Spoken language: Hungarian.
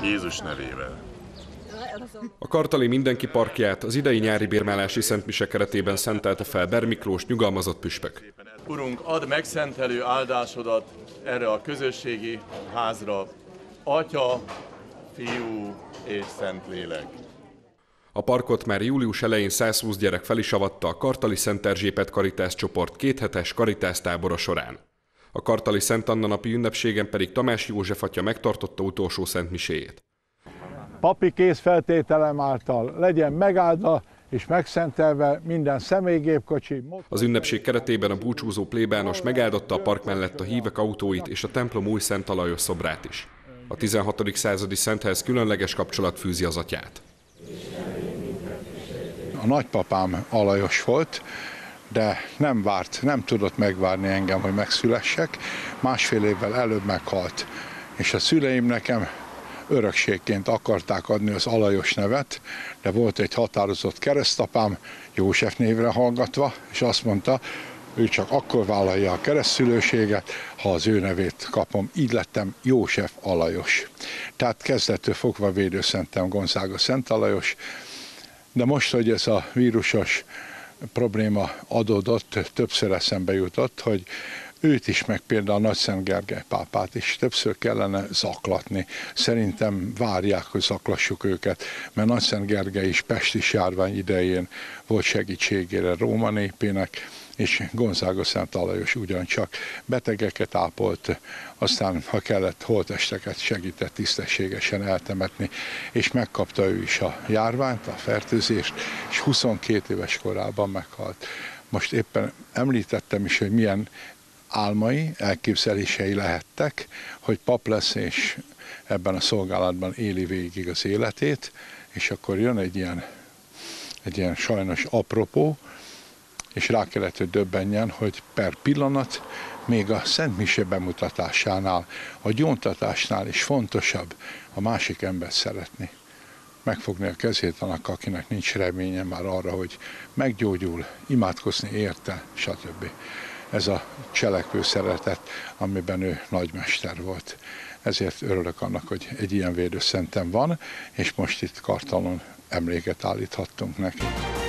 Jézus nevével. A Kartali Mindenki Parkját az idei nyári bérmálási szentmise keretében szentelte fel Ber Miklós nyugalmazott püspök. Urunk, add megszentelő áldásodat erre a közösségi házra, Atya, Fiú és Szentlélek. A parkot már július elején 120 gyerek fel is avatta a Kartali Szent Erzsébet Karitász csoport kéthetes karitász tábora során. A Kartali Szent Anna napi ünnepségen pedig Tamás József atya megtartotta utolsó szentmiséjét. Papi készfeltételem által legyen megáldva és megszentelve minden személygépkocsi. Az ünnepség keretében a búcsúzó plébános megáldotta a park mellett a hívek autóit és a templom új Szent Alajos szobrát is. A 16. századi szenthez különleges kapcsolat fűzi az atyát. A nagypapám alajos volt, de nem tudott megvárni engem, hogy megszülessek. Másfél évvel előbb meghalt, és a szüleim nekem örökségként akarták adni az alajos nevet, de volt egy határozott keresztapám, József névre hallgatva, és azt mondta, ő csak akkor vállalja a keresztszülőséget, ha az ő nevét kapom. Így lettem József Alajos. Tehát kezdettől fogva védőszentem Gonzága Szent Alajos, de most, hogy ez a vírusos probléma adódott, többször eszembe jutott, hogy őt is, meg például Nagyszent Gergely pápát is többször kellene zaklatni. Szerintem várják, hogy zaklassuk őket, mert Nagyszent Gergely is pestis járvány idején volt segítségére Róma népének, és Gonzága Szent Alajos ugyancsak betegeket ápolt, aztán, ha kellett, holttesteket segített tisztességesen eltemetni, és megkapta ő is a járványt, a fertőzést, és 22 éves korában meghalt. Most éppen említettem is, hogy milyen álmai, elképzelései lehettek, hogy pap lesz, és ebben a szolgálatban éli végig az életét, és akkor jön egy ilyen sajnos apropó, és rá kellett, hogy döbbenjen, hogy per pillanat még a Szent Mise bemutatásánál, a gyóntatásnál is fontosabb a másik embert szeretni. Megfogni a kezét annak, akinek nincs reménye már arra, hogy meggyógyul, imádkozni érte, stb. Ez a cselekvő szeretet, amiben ő nagymester volt. Ezért örülök annak, hogy egy ilyen védőszentem van, és most itt Kartalon emléket állíthattunk neki.